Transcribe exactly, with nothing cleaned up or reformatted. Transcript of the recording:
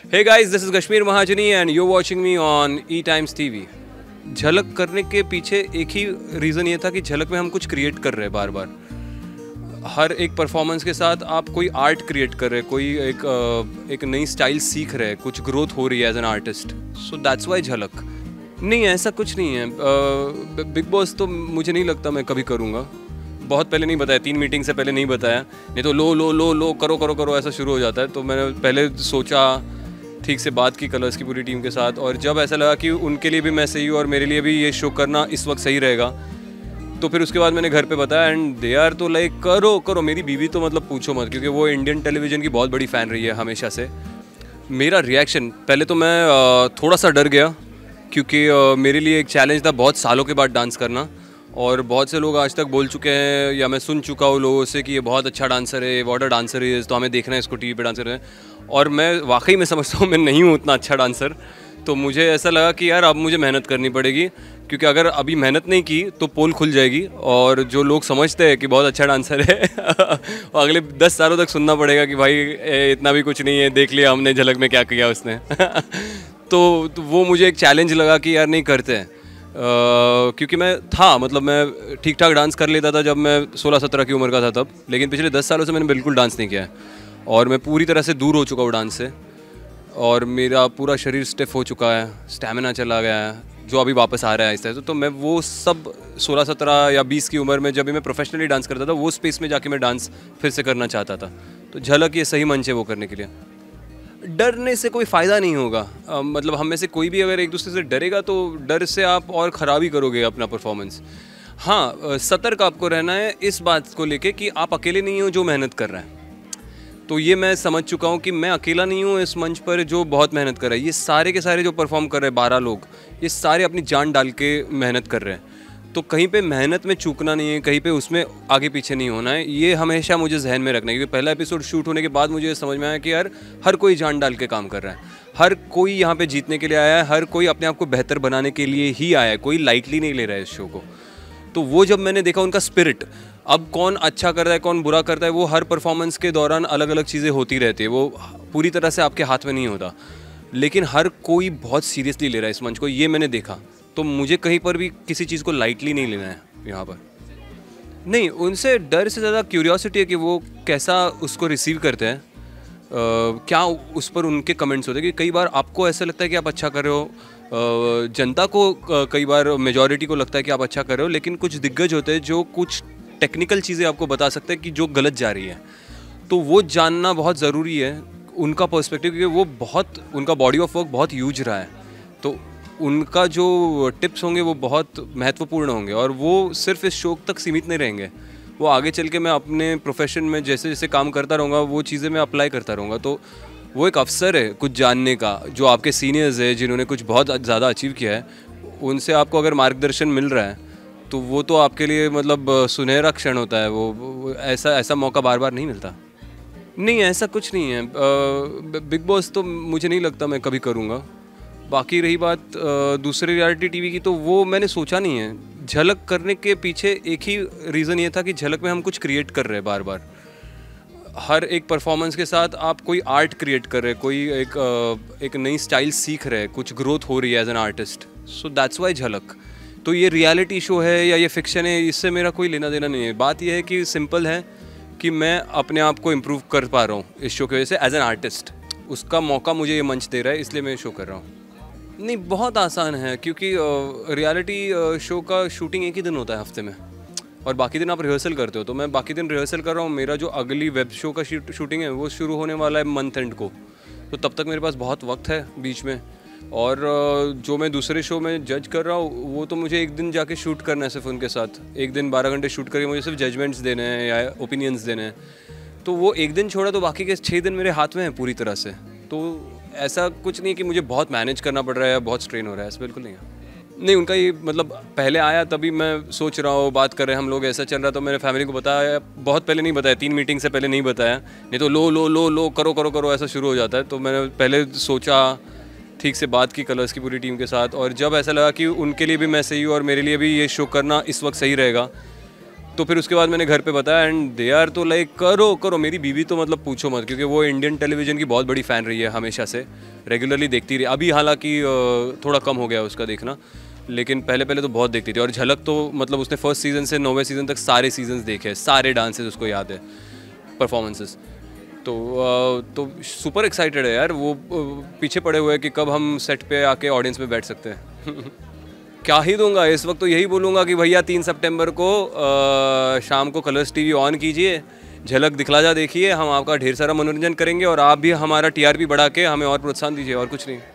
Hey guys, this is Kashmir Mahajani and you're watching me on E Times T V. झलक करने के पीछे एक ही रीज़न ये था कि झलक में हम कुछ क्रिएट कर रहे हैं बार बार। हर एक परफॉर्मेंस के साथ आप कोई आर्ट क्रिएट कर रहे हैं, कोई एक एक नई स्टाइल सीख रहे हैं, कुछ ग्रोथ हो रही है as an artist. So that's why Jhalak. नहीं, ऐसा कुछ नहीं है। बिग बॉस तो मुझे नहीं लगता मैं कभी करूँगा। बहुत पहले नहीं बताया, तीन मीटिंग से पहले नहीं बताया, नहीं तो लो लो लो लो करो करो करो ऐसा शुरू हो जाता है। तो मैंने पहले सोचा, ठीक से बात की कलर्स की पूरी टीम के साथ, और जब ऐसा लगा कि उनके लिए भी मैं सही हूँ और मेरे लिए भी ये शो करना इस वक्त सही रहेगा, तो फिर उसके बाद मैंने घर पे बताया एंड दे आर तो लाइक करो करो। मेरी बीवी तो मतलब पूछो मत, क्योंकि वो इंडियन टेलीविज़न की बहुत बड़ी फ़ैन रही है हमेशा से। मेरा रिएक्शन पहले तो मैं थोड़ा सा डर गया, क्योंकि मेरे लिए एक चैलेंज था बहुत सालों के बाद डांस करना, और बहुत से लोग आज तक बोल चुके हैं या मैं सुन चुका हूँ लोगों से कि ये बहुत अच्छा डांसर है, व्हाट अ डांसर इज़, तो हमें देखना है इसको टीवी पे डांसर है। और मैं वाकई में समझता हूँ मैं नहीं हूँ उतना अच्छा डांसर। तो मुझे ऐसा लगा कि यार अब मुझे मेहनत करनी पड़ेगी, क्योंकि अगर अभी मेहनत नहीं की तो पोल खुल जाएगी, और जो लोग समझते हैं कि बहुत अच्छा डांसर है और अगले दस सालों तक सुनना पड़ेगा कि भाई ए, इतना भी कुछ नहीं है, देख लिया हमने झलक में क्या किया उसने तो, तो वो मुझे एक चैलेंज लगा कि यार नहीं करते हैं। Uh, क्योंकि मैं था मतलब मैं ठीक ठाक डांस कर लेता था जब मैं सोलह सत्रह की उम्र का था तब, लेकिन पिछले दस सालों से मैंने बिल्कुल डांस नहीं किया है, और मैं पूरी तरह से दूर हो चुका हूँ डांस से, और मेरा पूरा शरीर स्टिफ हो चुका है, स्टैमिना चला गया है, जो अभी वापस आ रहा है इस तरह से। तो मैं वो सब सोलह सत्रह या बीस की उम्र में जब भी मैं प्रोफेशनली डांस करता था, वो स्पेस में जाके मैं डांस फिर से करना चाहता था। तो झलक ये सही मंच है वो करने के लिए। डरने से कोई फ़ायदा नहीं होगा। आ, मतलब हम में से कोई भी अगर एक दूसरे से डरेगा तो डर से आप और ख़राब ही करोगे अपना परफॉर्मेंस। हाँ, सतर्क आपको रहना है इस बात को लेके कि आप अकेले नहीं हो जो मेहनत कर रहा है। तो ये मैं समझ चुका हूँ कि मैं अकेला नहीं हूँ इस मंच पर जो बहुत मेहनत कर रहा है। ये सारे के सारे जो परफॉर्म कर रहे हैं बारह लोग, ये सारे अपनी जान डाल के मेहनत कर रहे हैं। तो कहीं पे मेहनत में चूकना नहीं है, कहीं पे उसमें आगे पीछे नहीं होना है, ये हमेशा मुझे जहन में रखना है। क्योंकि पहला एपिसोड शूट होने के बाद मुझे समझ में आया कि यार हर कोई जान डाल के काम कर रहा है, हर कोई यहाँ पे जीतने के लिए आया है, हर कोई अपने आप को बेहतर बनाने के लिए ही आया है, कोई लाइटली नहीं ले रहा है इस शो को। तो वो जब मैंने देखा उनका स्पिरिट, अब कौन अच्छा कर रहा है कौन बुरा करता है वो हर परफॉर्मेंस के दौरान अलग अलग चीज़ें होती रहती है, वो पूरी तरह से आपके हाथ में नहीं होता, लेकिन हर कोई बहुत सीरियसली ले रहा है इस मंच को, ये मैंने देखा। तो मुझे कहीं पर भी किसी चीज़ को लाइटली नहीं लेना है यहाँ पर। नहीं, उनसे डर से ज़्यादा क्यूरियोसिटी है कि वो कैसा उसको रिसीव करते हैं, uh, क्या उस पर उनके कमेंट्स होते हैं। कि कई बार आपको ऐसा लगता है कि आप अच्छा कर रहे हो, uh, जनता को uh, कई बार मेजॉरिटी को लगता है कि आप अच्छा कर रहे हो, लेकिन कुछ दिग्गज होते हैं जो कुछ टेक्निकल चीज़ें आपको बता सकते हैं कि जो गलत जा रही है। तो वो जानना बहुत ज़रूरी है उनका पर्सपेक्टिव, क्योंकि वो बहुत उनका बॉडी ऑफ वर्क बहुत यूज रहा है, तो उनका जो टिप्स होंगे वो बहुत महत्वपूर्ण होंगे, और वो सिर्फ इस शो तक सीमित नहीं रहेंगे। वो आगे चल के मैं अपने प्रोफेशन में जैसे जैसे काम करता रहूँगा वो चीज़ें मैं अप्लाई करता रहूँगा। तो वो एक अवसर है कुछ जानने का, जो आपके सीनियर्स है जिन्होंने कुछ बहुत ज़्यादा अचीव किया है, उनसे आपको अगर मार्गदर्शन मिल रहा है तो वो तो आपके लिए मतलब सुनहरा क्षण होता है। वो, वो ऐसा ऐसा मौका बार बार नहीं मिलता। नहीं, ऐसा कुछ नहीं है। बिग बॉस तो मुझे नहीं लगता मैं कभी करूँगा। बाकी रही बात दूसरे रियलिटी टीवी की, तो वो मैंने सोचा नहीं है। झलक करने के पीछे एक ही रीज़न ये था कि झलक में हम कुछ क्रिएट कर रहे हैं बार बार। हर एक परफॉर्मेंस के साथ आप कोई आर्ट क्रिएट कर रहे हैं, कोई एक एक नई स्टाइल सीख रहे हैं, कुछ ग्रोथ हो रही है as an artist. So that's why Jhalak. तो ये रियलिटी शो है या ये फिक्शन है, इससे मेरा कोई लेना देना नहीं है। बात यह है कि सिंपल है कि मैं अपने आप को इम्प्रूव कर पा रहा हूँ इस शो की वजह से एज एन आर्टिस्ट। उसका मौका मुझे ये मंच दे रहा है, इसलिए मैं शो कर रहा हूँ। नहीं, बहुत आसान है, क्योंकि रियलिटी शो का शूटिंग एक ही दिन होता है हफ्ते में, और बाकी दिन आप रिहर्सल करते हो। तो मैं बाकी दिन रिहर्सल कर रहा हूँ। मेरा जो अगली वेब शो का शूटिंग है वो शुरू होने वाला है मंथ एंड को, तो तब तक मेरे पास बहुत वक्त है बीच में। और जो मैं दूसरे शो में जज कर रहा हूँ वो तो मुझे एक दिन जाके शूट करना है सिर्फ उनके साथ, एक दिन बारह घंटे शूट करके मुझे सिर्फ जजमेंट्स देने हैं या ओपिनियंस देने हैं। तो वो एक दिन छोड़ा तो बाकी के छः दिन मेरे हाथ में हैं पूरी तरह से। तो ऐसा कुछ नहीं कि मुझे बहुत मैनेज करना पड़ रहा है या बहुत स्ट्रेन हो रहा है, ऐसा बिल्कुल नहीं है। नहीं, उनका ये मतलब पहले आया तभी मैं सोच रहा हूँ, बात कर रहे हैं हम लोग, ऐसा चल रहा, तो मैंने फैमिली को बताया। बहुत पहले नहीं बताया, तीन मीटिंग से पहले नहीं बताया, नहीं तो लो लो लो लो करो करो करो ऐसा शुरू हो जाता है। तो मैंने पहले सोचा, ठीक से बात की कलर्स की पूरी टीम के साथ, और जब ऐसा लगा कि उनके लिए भी मैं सही हूँ और मेरे लिए भी ये शो करना इस वक्त सही रहेगा, तो फिर उसके बाद मैंने घर पे बताया एंड दे आर तो लाइक करो करो। मेरी बीवी तो मतलब पूछो मत, क्योंकि वो इंडियन टेलीविज़न की बहुत बड़ी फ़ैन रही है हमेशा से, रेगुलरली देखती रही। अभी हालांकि थोड़ा कम हो गया उसका देखना, लेकिन पहले पहले तो बहुत देखती थी। और झलक तो मतलब उसने फर्स्ट सीज़न से नौवें सीज़न तक सारे सीजन्स देखे, सारे डांसेस उसको याद है, परफॉर्मेंसेस। तो तो सुपर एक्साइटेड है यार वो, पीछे पड़े हुए हैं कि कब हम सेट पे आके ऑडियंस में बैठ सकते हैं। क्या ही दूंगा इस वक्त, तो यही बोलूँगा कि भैया तीन सितंबर को आ, शाम को कलर्स टीवी ऑन कीजिए, झलक दिखला जा देखिए, हम आपका ढेर सारा मनोरंजन करेंगे और आप भी हमारा टीआरपी बढ़ा के हमें और प्रोत्साहन दीजिए, और कुछ नहीं।